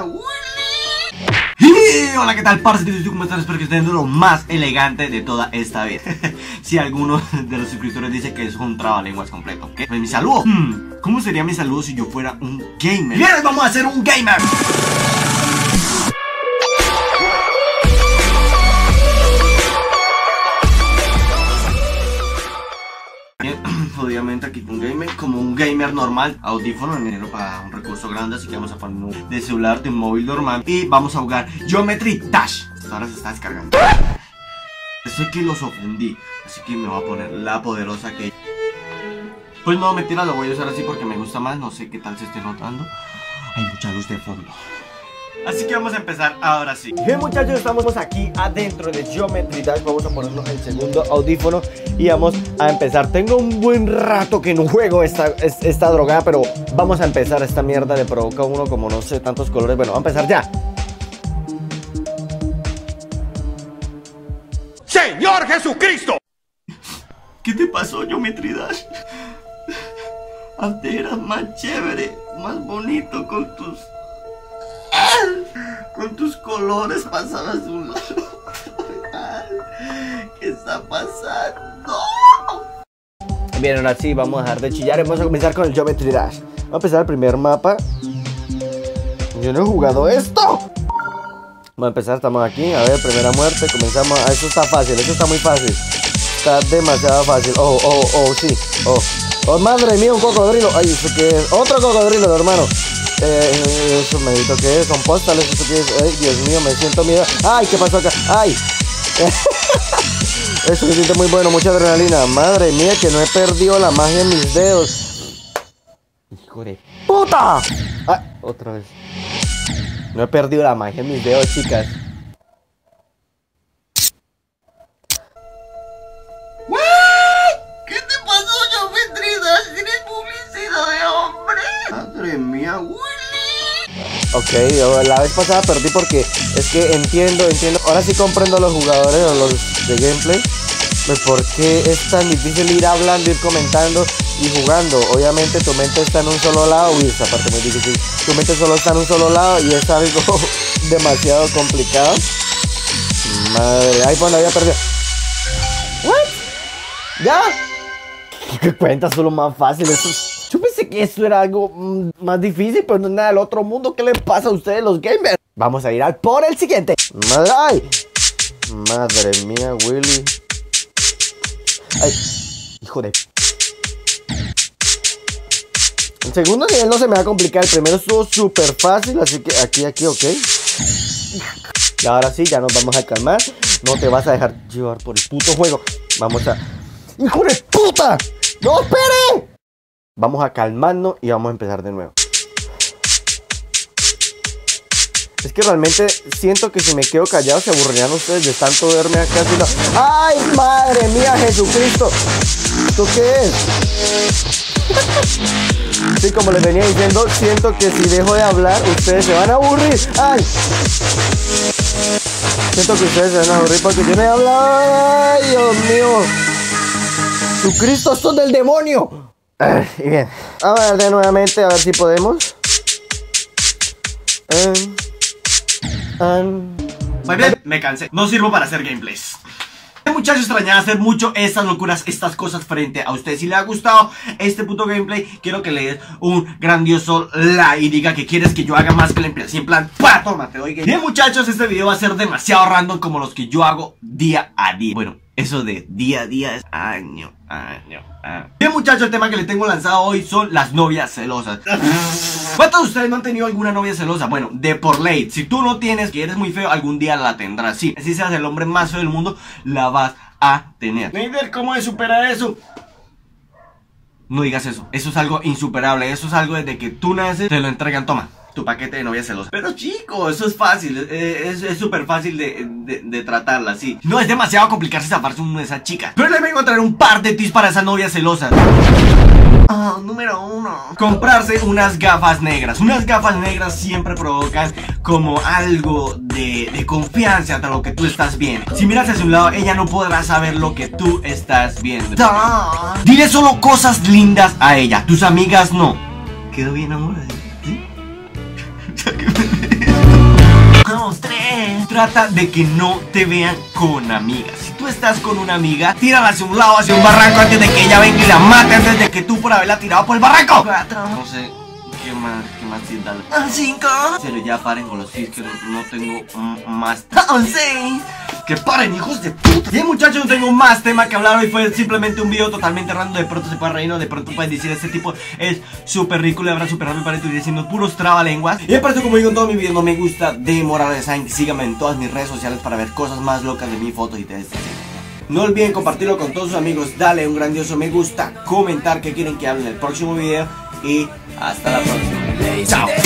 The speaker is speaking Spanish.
Willy. Y hola, ¿qué tal, parce? ¿Cómo están? Espero que estén de lo más elegante de toda esta vida. Si alguno de los suscriptores dice que es un trabalenguas completo, ¿qué? Pues mi saludo. ¿Cómo sería mi saludo si yo fuera un gamer? ¡Bien, vamos a hacer un gamer! Obviamente aquí un gamer, como un gamer normal, audífono, dinero para un recurso grande, así que vamos a poner de celular, de un móvil normal y vamos a jugar Geometry Dash. Ahora se está descargando. Sé que los ofendí, así que me voy a poner la poderosa que... Pues no, mentira, lo voy a usar así porque me gusta más, no sé qué tal se esté notando. Hay mucha luz de fondo. Así que vamos a empezar ahora sí. Bien, muchachos, estamos aquí adentro de Geometry Dash. Vamos a ponernos el segundo audífono y vamos a empezar. Tengo un buen rato que no juego esta drogada, pero vamos a empezar. Esta mierda le provoca a uno como no sé, tantos colores. Bueno, vamos a empezar ya. ¡Señor Jesucristo! ¿Qué te pasó, Geometry Dash? Antes eras más chévere, más bonito con tus colores, pasabas un lado. ¿Qué está pasando? Bien, ahora sí, vamos a dejar de chillar y vamos a comenzar con el Geometry Dash. Vamos a empezar el primer mapa. Yo no he jugado esto. Vamos a empezar, estamos aquí. A ver, primera muerte, comenzamos. Eso está fácil, eso está muy fácil. Está demasiado fácil. Sí. Oh, madre mía, un cocodrilo. Ay, ¿eso qué es? Otro cocodrilo, hermano. Eso medito que es, son postales, eso que es. Ay, Dios mío, me siento miedo. Ay, ¿qué pasó acá? Ay. Eso se siente muy bueno, mucha adrenalina. Madre mía, que no he perdido la magia en mis dedos. Hijo de puta. Ah, otra vez. No he perdido la magia en mis dedos, chicas. ¿Qué te pasó, Geometry Dash? ¿Tienes publicidad de hombre? Madre mía, Willy. Ok, la vez pasada perdí porque es que entiendo. Ahora sí comprendo a los jugadores o los de gameplay. Pues por qué es tan difícil ir hablando, ir comentando y jugando. Obviamente tu mente está en un solo lado. Uy, esta parte es muy difícil. Tu mente solo está en un solo lado y es algo demasiado complicado. Madre, ahí cuando había perdido. ¿What? ¿Ya? ¿Qué cuenta? Solo más fácil. Yo pensé que esto era algo más difícil, pero no es nada del otro mundo. ¿Qué le pasa a ustedes, los gamers? Vamos a ir al por el siguiente. Madre mía, Willy. Ay, hijo de... El segundo nivel no se me va a complicar. El primero estuvo súper fácil, así que aquí, ok. Y ahora sí, ya nos vamos a calmar. No te vas a dejar llevar por el puto juego. Vamos a... ¡Hijo de puta! ¡No, espere! Vamos a calmarnos y vamos a empezar de nuevo. Es que realmente siento que si me quedo callado se aburrirían ustedes de tanto verme acá haciendo... ¡Ay, madre mía, Jesucristo! ¿Esto qué es? Sí, como les venía diciendo, siento que si dejo de hablar ustedes se van a aburrir. ¡Ay! Siento que ustedes se van a aburrir porque yo no he hablado. ¡Ay, Dios mío! ¡Jesucristo, esto es del demonio! Y bien, a ver de nuevamente, a ver si podemos. Muy bien, me cansé. No sirvo para hacer gameplays. Muchachos, extrañaba hacer mucho estas locuras, estas cosas frente a ustedes. Si les ha gustado este puto gameplay, quiero que le des un grandioso like y diga que quieres que yo haga más gameplay. Así en plan, ¡pah! Toma, te doy game. Bien, muchachos, este video va a ser demasiado random como los que yo hago día a día. Bueno, eso de día a día es año. Bien, muchachos, el tema que les tengo lanzado hoy son las novias celosas. ¿Cuántos de ustedes no han tenido alguna novia celosa? Bueno, de por ley, si tú no tienes, que eres muy feo, algún día la tendrás. Sí, si seas el hombre más feo del mundo, la vas a tener. Neider, ¿cómo es superar eso? No digas eso, eso es algo insuperable. Eso es algo desde que tú naces, te lo entregan, toma, tu paquete de novia celosa. Pero chico, eso es fácil, es súper fácil de tratarla, sí. No es demasiado complicarse zafarse una de esas chicas. Pero les vengo a traer un par de tips para esas novias celosas. Número 1. Comprarse unas gafas negras. Unas gafas negras siempre provocan como algo de confianza ante lo que tú estás viendo. Si miras hacia un lado, ella no podrá saber lo que tú estás viendo. Dile solo cosas lindas a ella, tus amigas no. ¿Quedó bien, amor? ¿Sí? 2, 3. Trata de que no te vean con amigas. Si tú estás con una amiga, tírala hacia un lado, hacia un barranco, antes de que ella venga y la mate, antes de que tú por haberla tirado por el barranco. 4. No sé. ¿Qué más sí, dale? 5. Pero ya paren con los 6, que no tengo más. 6. Que paren, hijos de puta. Bien, muchachos, no tengo más tema que hablar. Hoy fue simplemente un video totalmente random. De pronto se puede reír, de pronto pueden decir: este tipo es súper rico, le habrá súper rápido para esto, y diciendo puros trabalenguas. Y por eso, como digo en todos mis videos, no me gusta demorar. Saben, síganme en todas mis redes sociales para ver cosas más locas de mis fotos y de este. No olviden compartirlo con todos sus amigos. Dale un grandioso me gusta, comentar qué quieren que hable en el próximo video. Y hasta la próxima. Chao.